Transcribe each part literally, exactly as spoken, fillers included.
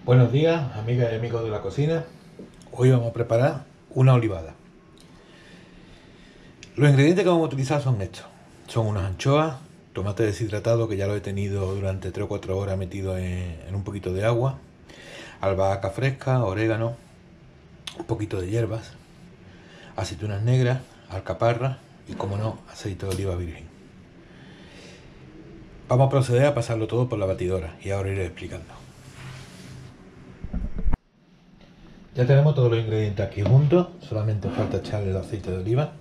Buenos días, amigas y amigos de la cocina. Hoy vamos a preparar una olivada. Los ingredientes que vamos a utilizar son estos. Son unas anchoas, tomate deshidratado que ya lo he tenido durante tres o cuatro horas metido en, en un poquito de agua, albahaca fresca, orégano, un poquito de hierbas, aceitunas negras, alcaparras y, como no, aceite de oliva virgen. Vamos a proceder a pasarlo todo por la batidora y ahora iré explicando. Ya tenemos todos los ingredientes aquí juntos, solamente falta echarle el aceite de oliva.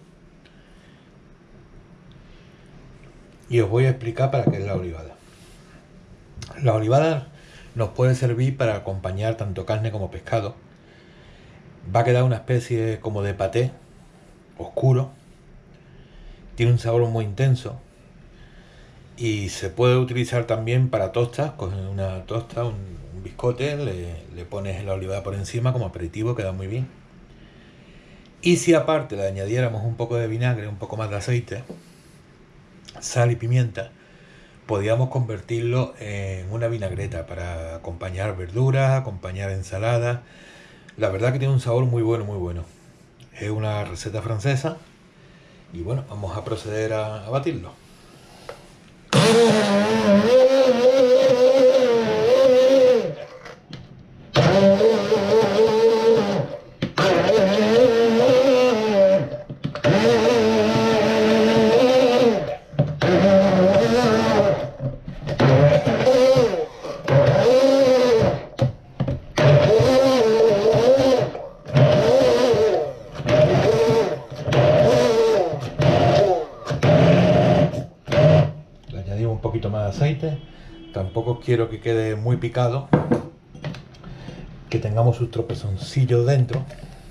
Y os voy a explicar para qué es la olivada. La olivada nos puede servir para acompañar tanto carne como pescado. Va a quedar una especie como de paté oscuro. Tiene un sabor muy intenso. Y se puede utilizar también para tostas. Coges una tosta, un, un biscote, le, le pones la olivada por encima como aperitivo, queda muy bien. Y si aparte le añadiéramos un poco de vinagre, un poco más de aceite, sal y pimienta, podríamos convertirlo en una vinagreta para acompañar verduras, acompañar ensaladas. La verdad que tiene un sabor muy bueno, muy bueno. Es una receta francesa y bueno, vamos a proceder a, a batirlo. Un poquito más de aceite, tampoco quiero que quede muy picado, que tengamos sus tropezoncillos dentro.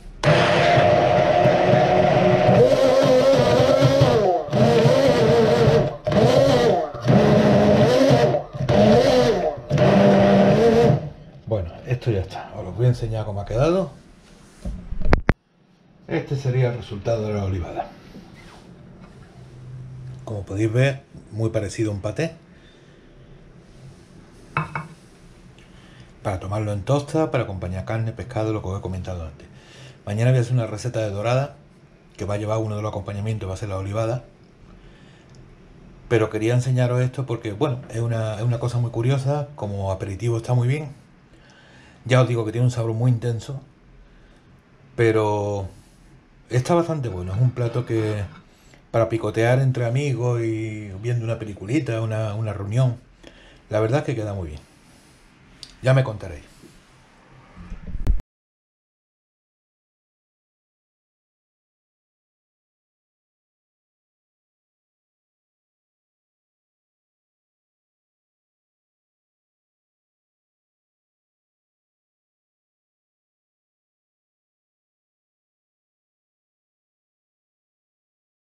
Bueno, esto ya está, os voy a enseñar cómo ha quedado. Este sería el resultado de la olivada. Como podéis ver, muy parecido a un paté. Para tomarlo en tosta, para acompañar carne, pescado, lo que os he comentado antes. Mañana voy a hacer una receta de dorada, que va a llevar uno de los acompañamientos, va a ser la olivada. Pero quería enseñaros esto porque, bueno, es una, es una cosa muy curiosa, como aperitivo está muy bien. Ya os digo que tiene un sabor muy intenso, pero está bastante bueno. Es un plato que para picotear entre amigos y viendo una peliculita, una, una reunión, la verdad es que queda muy bien. Ya me contaréis.